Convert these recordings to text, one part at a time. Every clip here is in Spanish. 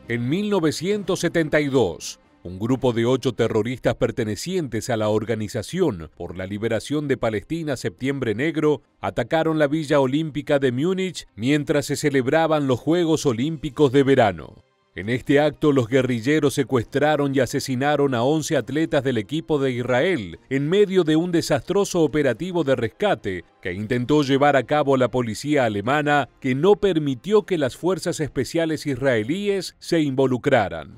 En 1972, un grupo de 8 terroristas pertenecientes a la Organización por la Liberación de Palestina Septiembre Negro atacaron la Villa Olímpica de Múnich mientras se celebraban los Juegos Olímpicos de verano. En este acto, los guerrilleros secuestraron y asesinaron a 11 atletas del equipo de Israel en medio de un desastroso operativo de rescate que intentó llevar a cabo la policía alemana, que no permitió que las fuerzas especiales israelíes se involucraran.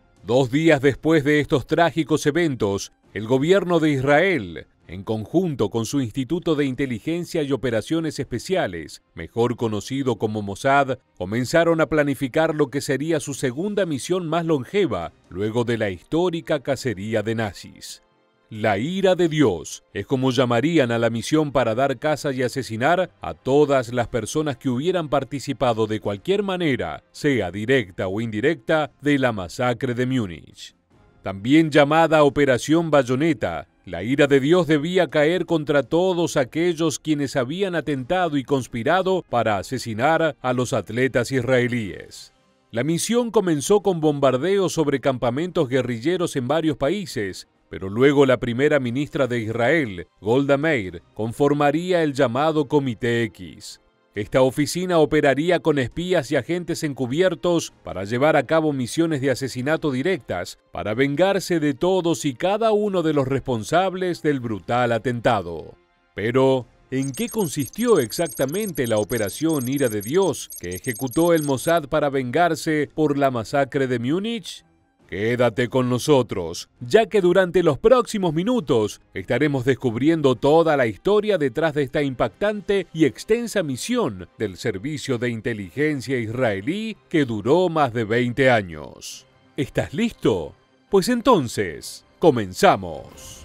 2 días después de estos trágicos eventos, el gobierno de Israel, en conjunto con su Instituto de Inteligencia y Operaciones Especiales, mejor conocido como Mossad, comenzaron a planificar lo que sería su segunda misión más longeva, luego de la histórica cacería de nazis. La ira de Dios es como llamarían a la misión para dar caza y asesinar a todas las personas que hubieran participado de cualquier manera, sea directa o indirecta, de la masacre de Múnich. También llamada Operación Bayoneta, la ira de Dios debía caer contra todos aquellos quienes habían atentado y conspirado para asesinar a los atletas israelíes. La misión comenzó con bombardeos sobre campamentos guerrilleros en varios países, pero luego la primera ministra de Israel, Golda Meir, conformaría el llamado Comité X. Esta oficina operaría con espías y agentes encubiertos para llevar a cabo misiones de asesinato directas, para vengarse de todos y cada uno de los responsables del brutal atentado. Pero, ¿en qué consistió exactamente la operación Ira de Dios que ejecutó el Mossad para vengarse por la masacre de Múnich? Quédate con nosotros, ya que durante los próximos minutos estaremos descubriendo toda la historia detrás de esta impactante y extensa misión del Servicio de Inteligencia israelí que duró más de 20 años. ¿Estás listo? Pues entonces, comenzamos.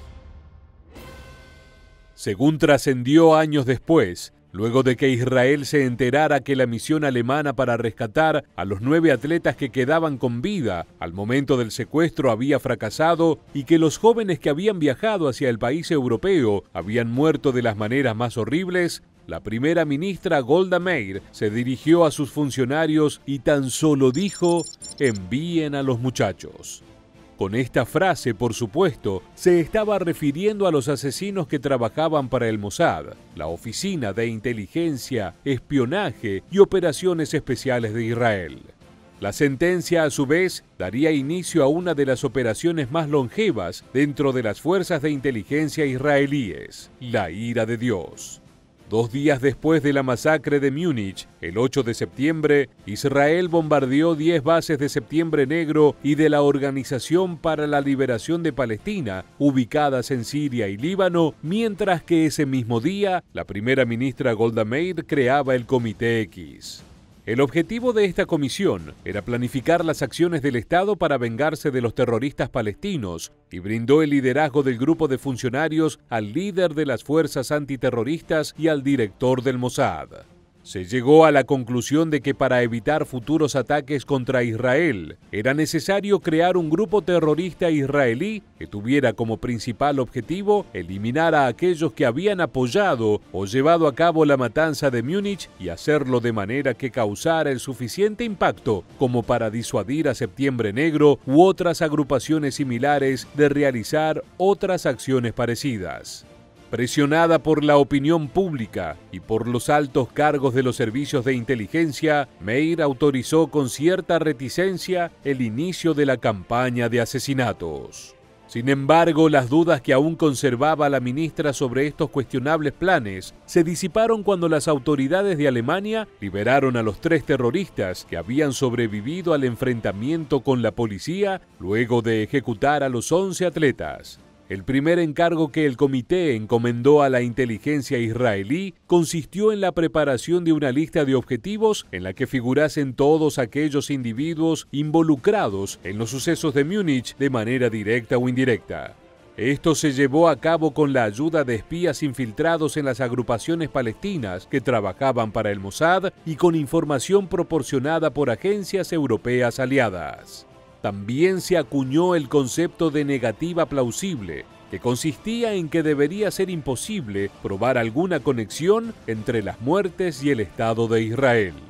Según trascendió años después, luego de que Israel se enterara que la misión alemana para rescatar a los 9 atletas que quedaban con vida al momento del secuestro había fracasado y que los jóvenes que habían viajado hacia el país europeo habían muerto de las maneras más horribles, la primera ministra Golda Meir se dirigió a sus funcionarios y tan solo dijo: envíen a los muchachos. Con esta frase, por supuesto, se estaba refiriendo a los asesinos que trabajaban para el Mossad, la Oficina de Inteligencia, Espionaje y Operaciones Especiales de Israel. La sentencia, a su vez, daría inicio a una de las operaciones más longevas dentro de las fuerzas de inteligencia israelíes, la ira de Dios. 2 días después de la masacre de Múnich, el 8 de septiembre, Israel bombardeó 10 bases de Septiembre Negro y de la Organización para la Liberación de Palestina, ubicadas en Siria y Líbano, mientras que ese mismo día, la primera ministra Golda Meir creaba el Comité X. El objetivo de esta comisión era planificar las acciones del Estado para vengarse de los terroristas palestinos y brindó el liderazgo del grupo de funcionarios al líder de las fuerzas antiterroristas y al director del Mossad. Se llegó a la conclusión de que para evitar futuros ataques contra Israel era necesario crear un grupo terrorista israelí que tuviera como principal objetivo eliminar a aquellos que habían apoyado o llevado a cabo la matanza de Múnich y hacerlo de manera que causara el suficiente impacto como para disuadir a Septiembre Negro u otras agrupaciones similares de realizar otras acciones parecidas. Presionada por la opinión pública y por los altos cargos de los servicios de inteligencia, Meir autorizó con cierta reticencia el inicio de la campaña de asesinatos. Sin embargo, las dudas que aún conservaba la ministra sobre estos cuestionables planes se disiparon cuando las autoridades de Alemania liberaron a los 3 terroristas que habían sobrevivido al enfrentamiento con la policía luego de ejecutar a los 11 atletas. El primer encargo que el comité encomendó a la inteligencia israelí consistió en la preparación de una lista de objetivos en la que figurasen todos aquellos individuos involucrados en los sucesos de Múnich de manera directa o indirecta. Esto se llevó a cabo con la ayuda de espías infiltrados en las agrupaciones palestinas que trabajaban para el Mossad y con información proporcionada por agencias europeas aliadas. También se acuñó el concepto de negativa plausible, que consistía en que debería ser imposible probar alguna conexión entre las muertes y el Estado de Israel.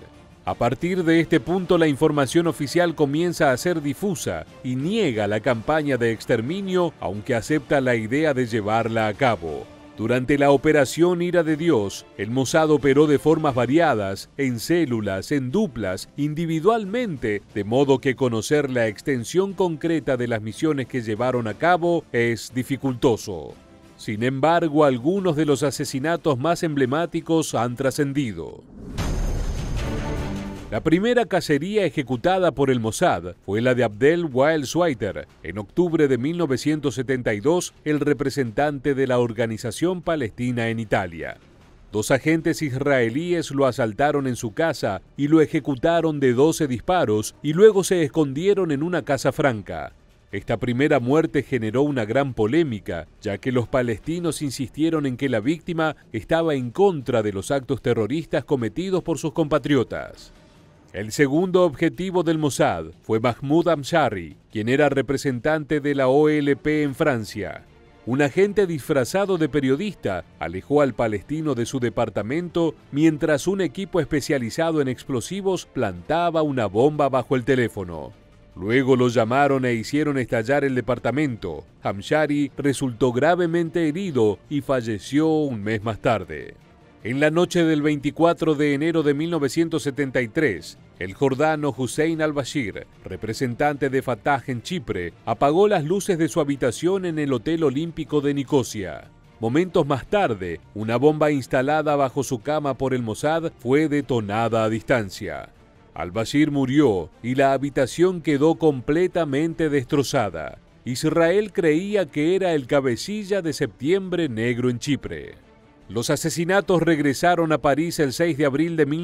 A partir de este punto, la información oficial comienza a ser difusa y niega la campaña de exterminio, aunque acepta la idea de llevarla a cabo. Durante la Operación Ira de Dios, el Mossad operó de formas variadas, en células, en duplas, individualmente, de modo que conocer la extensión concreta de las misiones que llevaron a cabo es dificultoso. Sin embargo, algunos de los asesinatos más emblemáticos han trascendido. La primera cacería ejecutada por el Mossad fue la de Abdel Wael Sweiter. En octubre de 1972, el representante de la organización palestina en Italia. 2 agentes israelíes lo asaltaron en su casa y lo ejecutaron de 12 disparos y luego se escondieron en una casa franca. Esta primera muerte generó una gran polémica, ya que los palestinos insistieron en que la víctima estaba en contra de los actos terroristas cometidos por sus compatriotas. El segundo objetivo del Mossad fue Mahmoud Hamshari, quien era representante de la OLP en Francia. Un agente disfrazado de periodista alejó al palestino de su departamento mientras un equipo especializado en explosivos plantaba una bomba bajo el teléfono. Luego lo llamaron e hicieron estallar el departamento. Hamshari resultó gravemente herido y falleció un mes más tarde. En la noche del 24 de enero de 1973, el jordano Hussein al-Bashir, representante de Fatah en Chipre, apagó las luces de su habitación en el Hotel Olímpico de Nicosia. Momentos más tarde, una bomba instalada bajo su cama por el Mossad fue detonada a distancia. Al-Bashir murió y la habitación quedó completamente destrozada. Israel creía que era el cabecilla de Septiembre Negro en Chipre. Los asesinatos regresaron a París el 6 de abril de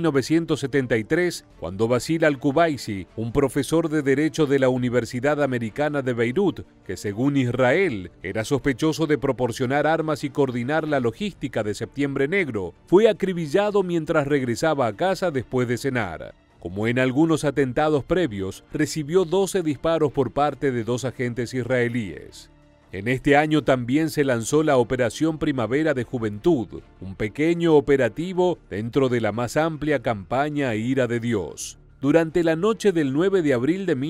1973, cuando Basil al-Kubaisi, un profesor de Derecho de la Universidad Americana de Beirut, que según Israel era sospechoso de proporcionar armas y coordinar la logística de Septiembre Negro, fue acribillado mientras regresaba a casa después de cenar. Como en algunos atentados previos, recibió 12 disparos por parte de 2 agentes israelíes. En este año también se lanzó la Operación Primavera de Juventud, un pequeño operativo dentro de la más amplia campaña Ira de Dios. Durante la noche del 9 de abril de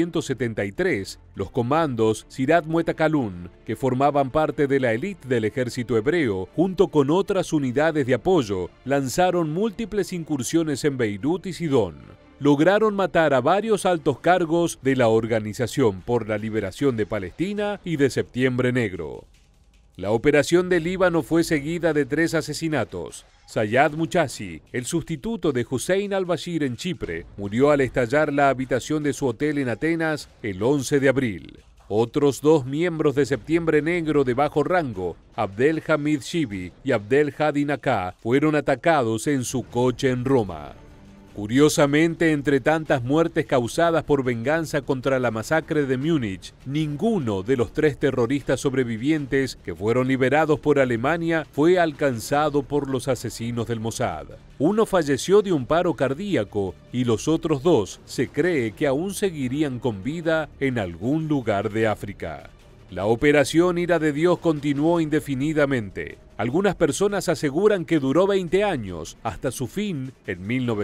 1973, los comandos Sirat Muetakalun, que formaban parte de la élite del ejército hebreo, junto con otras unidades de apoyo, lanzaron múltiples incursiones en Beirut y Sidón. Lograron matar a varios altos cargos de la Organización por la Liberación de Palestina y de Septiembre Negro. La operación de Líbano fue seguida de 3 asesinatos. Zayad Muchasi, el sustituto de Hussein al-Bashir en Chipre, murió al estallar la habitación de su hotel en Atenas el 11 de abril. Otros 2 miembros de Septiembre Negro de bajo rango, Abdel Hamid Shibi y Abdel Hadi Nakah, fueron atacados en su coche en Roma. Curiosamente, entre tantas muertes causadas por venganza contra la masacre de Múnich, ninguno de los 3 terroristas sobrevivientes que fueron liberados por Alemania fue alcanzado por los asesinos del Mossad. Uno falleció de un paro cardíaco y los otros 2 se cree que aún seguirían con vida en algún lugar de África. La operación Ira de Dios continuó indefinidamente. Algunas personas aseguran que duró 20 años, hasta su fin en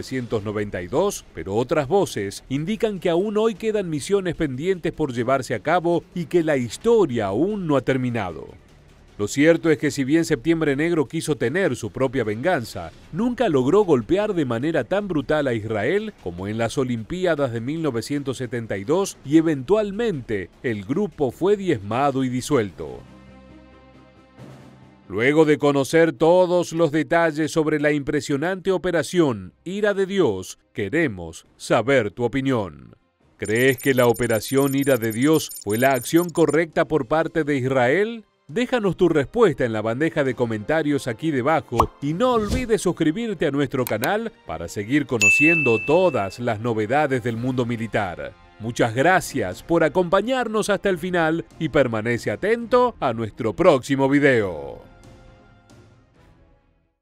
1992, pero otras voces indican que aún hoy quedan misiones pendientes por llevarse a cabo y que la historia aún no ha terminado. Lo cierto es que si bien Septiembre Negro quiso tener su propia venganza, nunca logró golpear de manera tan brutal a Israel como en las Olimpiadas de 1972 y eventualmente el grupo fue diezmado y disuelto. Luego de conocer todos los detalles sobre la impresionante operación Ira de Dios, queremos saber tu opinión. ¿Crees que la operación Ira de Dios fue la acción correcta por parte de Israel? Déjanos tu respuesta en la bandeja de comentarios aquí debajo y no olvides suscribirte a nuestro canal para seguir conociendo todas las novedades del mundo militar. Muchas gracias por acompañarnos hasta el final y permanece atento a nuestro próximo video.